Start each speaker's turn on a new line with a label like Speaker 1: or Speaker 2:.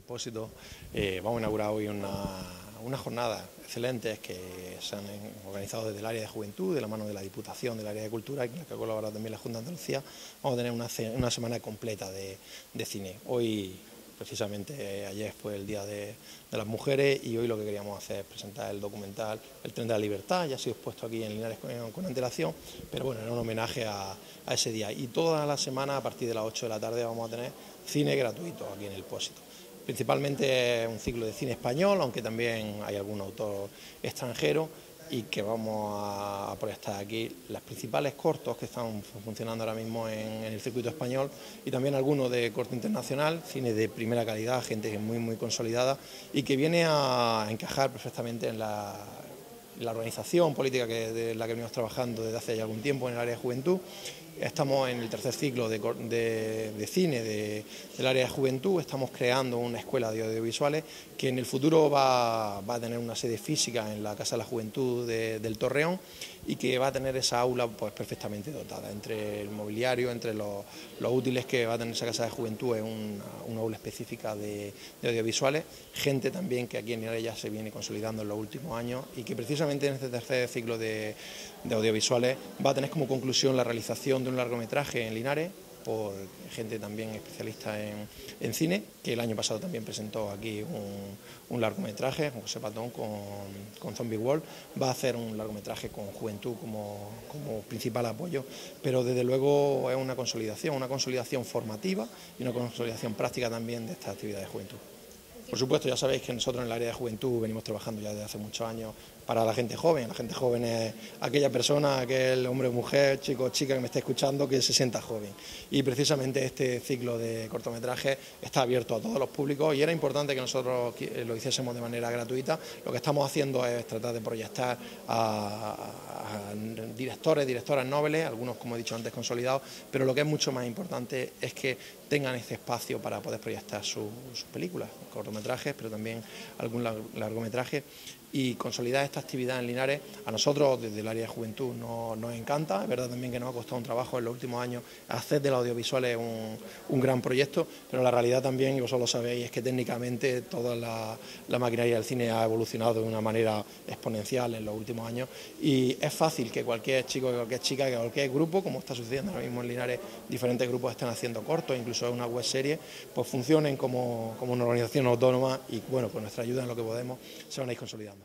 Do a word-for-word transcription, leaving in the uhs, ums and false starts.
Speaker 1: Expósito, eh, vamos a inaugurar hoy una, una jornada excelentes que se han organizado desde el área de juventud, de la mano de la Diputación, del área de cultura, y con la que ha colaborado también la Junta de Andalucía. Vamos a tener una, una semana completa de, de cine. Hoy, precisamente ayer fue el Día de, de las Mujeres, y hoy lo que queríamos hacer es presentar el documental El Tren de la Libertad. Ya ha sido expuesto aquí en Linares con, con antelación, pero bueno, era un homenaje a, a ese día. Y toda la semana, a partir de las ocho de la tarde, vamos a tener cine gratuito aquí en el Expósito. Principalmente un ciclo de cine español, aunque también hay algún autor extranjero, y que vamos a proyectar aquí los principales cortos que están funcionando ahora mismo en, en el circuito español, y también algunos de corte internacional, cine de primera calidad, gente muy muy consolidada y que viene a encajar perfectamente en la, en la organización política que, de la que venimos trabajando desde hace ya algún tiempo en el área de juventud. Estamos en el tercer ciclo de, de, de cine de, del área de juventud. Estamos creando una escuela de audiovisuales que en el futuro va, va a tener una sede física en la Casa de la Juventud de, del Torreón, y que va a tener esa aula pues perfectamente dotada, entre el mobiliario, entre los, los útiles que va a tener esa Casa de Juventud. Es una, una aula específica de, de audiovisuales, gente también que aquí en Linares ya se viene consolidando en los últimos años, y que precisamente en este tercer ciclo de, de audiovisuales va a tener como conclusión la realización de un largometraje en Linares por gente también especialista en, en cine, que el año pasado también presentó aquí un, un largometraje, José Patón, con, con Zombie World. Va a hacer un largometraje con juventud como, como principal apoyo, pero desde luego es una consolidación, una consolidación formativa y una consolidación práctica también de esta actividad de juventud. Por supuesto, ya sabéis que nosotros en el área de juventud venimos trabajando ya desde hace muchos años para la gente joven. La gente joven es aquella persona, aquel hombre o mujer, chico o chica que me está escuchando, que se sienta joven. Y precisamente este ciclo de cortometrajes está abierto a todos los públicos, y era importante que nosotros lo hiciésemos de manera gratuita. Lo que estamos haciendo es tratar de proyectar a, a directores, directoras nobles, algunos, como he dicho antes, consolidados, pero lo que es mucho más importante es que tengan ese espacio para poder proyectar su, sus películas, cortometrajes, pero también algún largometraje, y consolidar esta actividad en Linares. A nosotros desde el área de juventud nos, nos encanta. Es verdad también que nos ha costado un trabajo en los últimos años hacer de los audiovisuales un, un gran proyecto, pero la realidad también, y vosotros lo sabéis, es que técnicamente toda la, la maquinaria del cine ha evolucionado de una manera exponencial en los últimos años, y es fácil que cualquier chico, que cualquier chica, que cualquier grupo, como está sucediendo ahora mismo en Linares, diferentes grupos están haciendo cortos, incluso una web serie, pues funcionen como, como una organización autónoma, y bueno, pues nuestra ayuda en lo que podemos se van a ir consolidando.